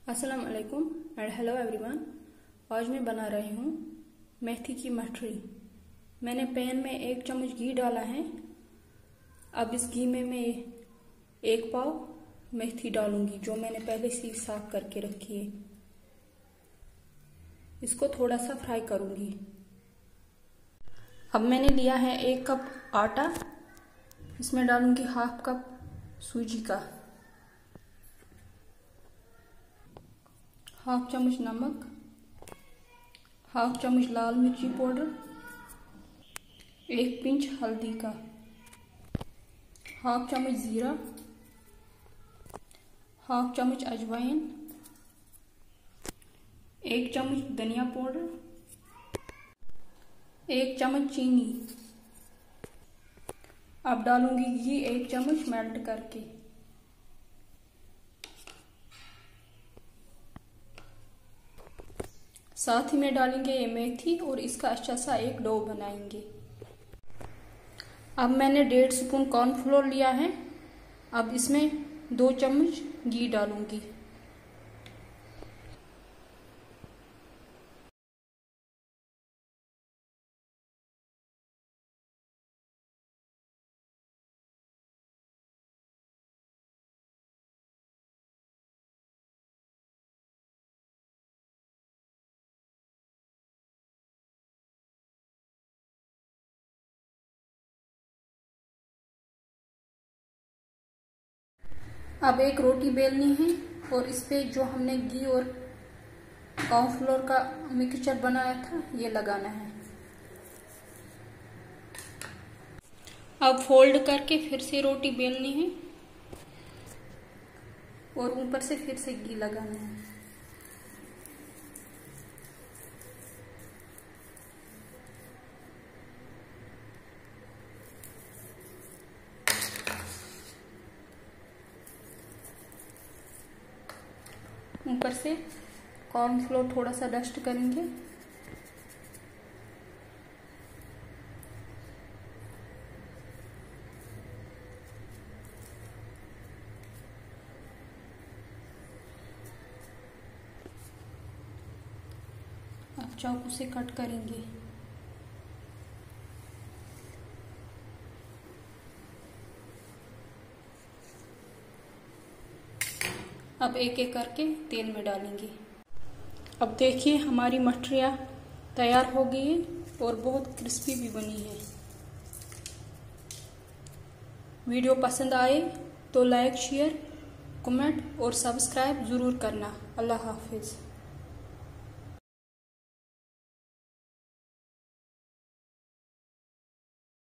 अस्सलाम वालेकुम and hello everyone. आज मैं बना रही हूँ मेथी की मठरी। मैंने पैन में 1 चम्मच घी डाला है। अब इस घी में मैं 1 पाव मेथी डालूंगी जो मैंने पहले से ही साफ करके रखी है। इसको थोड़ा सा फ्राई करूंगी। अब मैंने लिया है 1 कप आटा। इसमें डालूंगी 1/2 कप सूजी का, 1/2 चम्मच नमक, 1/2 चम्मच लाल मिर्ची पाउडर, 1 पिंच हल्दी का, 1/2 चम्मच जीरा, 1/2 चम्मच अजवाइन, 1 चम्मच धनिया पाउडर, 1 चम्मच चीनी। अब डालूंगी घी 1 चम्मच मेल्ट करके। साथ ही में डालेंगे ये मेथी और इसका अच्छा सा एक डो बनाएंगे। अब मैंने 1.5 स्पून कॉर्नफ्लोर लिया है। अब इसमें 2 चम्मच घी डालूंगी। अब एक रोटी बेलनी है और इस पे जो हमने घी और कॉर्नफ्लोर का मिक्सचर बनाया था ये लगाना है। अब फोल्ड करके फिर से रोटी बेलनी है और ऊपर से फिर से घी लगाना है। ऊपर से कॉर्नफ्लोर थोड़ा सा डस्ट करेंगे। अब चाकू से कट करेंगे। अब एक एक करके तेल में डालेंगे। अब देखिए हमारी मठरियाँ तैयार हो गई है और बहुत क्रिस्पी भी बनी है। वीडियो पसंद आए तो लाइक, शेयर, कमेंट और सब्सक्राइब ज़रूर करना। अल्लाह हाफिज़।